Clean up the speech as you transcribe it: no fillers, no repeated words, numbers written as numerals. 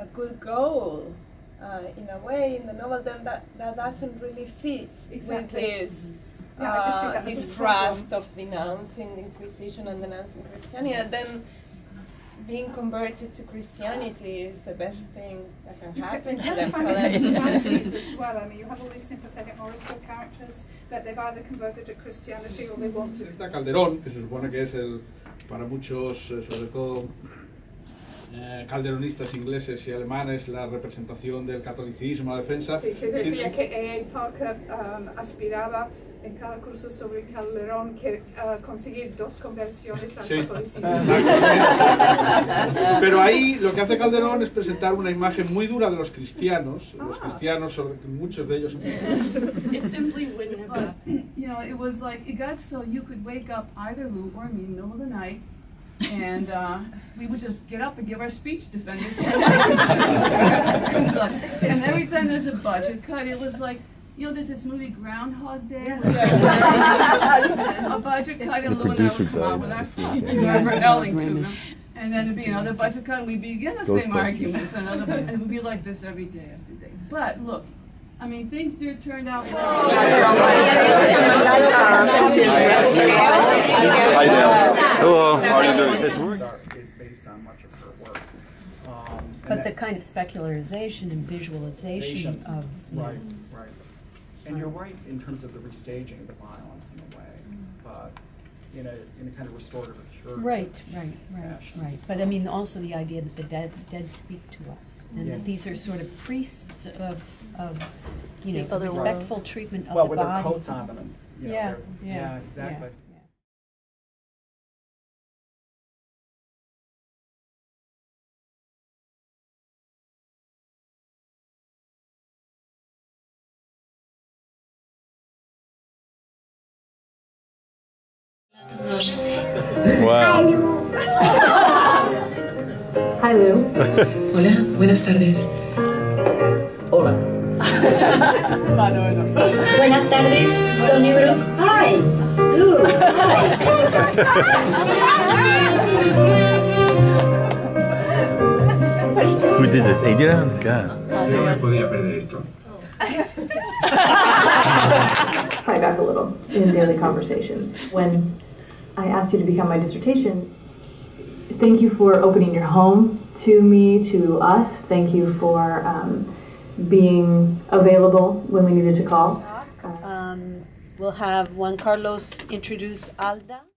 a good goal in a way in the novel, then that doesn't really fit with this this thrust of denouncing the Inquisition and denouncing Christianity. And then being converted to Christianity is the best thing that can happen to them. So that's similarities as well. I mean, you have all these sympathetic Morisco characters, but they've either converted to Christianity or they want to. Está Calderón, que se supone que es para muchos, sobre todo calderonistas ingleses y alemanes, la representación del catolicismo, la defensa. Sí, se decía que A.A. Parker aspiraba en cada curso sobre Calderón que conseguir 2 conversiones al catolicismo. Pero ahí lo que hace Calderón es presentar una imagen muy dura de los cristianos. Los cristianos, muchos de ellos. It simply wouldn't have happened. You know, it was like it got so you could wake up either Lou or me in the middle of the night, and we would just get up and give our speech defending. And every time there's a budget cut, it was like, you know, there's this movie Groundhog Day. A budget cut, and Lou and I would come out with our speech. Remember Ellington? And then there'd be another budget cut, and we'd begin the same arguments. And it would be like this every day after day. But look, I mean, things did turn out well. Hi there. Hello. How are you doing? It's based on much of her work. But the kind of specularization and visualization of... Right, right. And you're right in terms of the restaging of the violence in a way, but in a kind of restorative or curative fashion. But I mean, also the idea that the dead speak to us, and that these are sort of priests of you know, respectful treatment of the body. Well, with their coats on them. And, you know, yeah, exactly. Wow. Hi, Lou. Hola, buenas tardes. Hola. Buenas tardes, Stony Brook. Hi, Lou. Hi. Who did this? Adrian? God. No me podía perder esto. Try back a little in daily conversations. When I asked you to become my dissertation, thank you for opening your home to me, to us. Thank you for being available when we needed to call. We'll have Juan Carlos introduce Alda.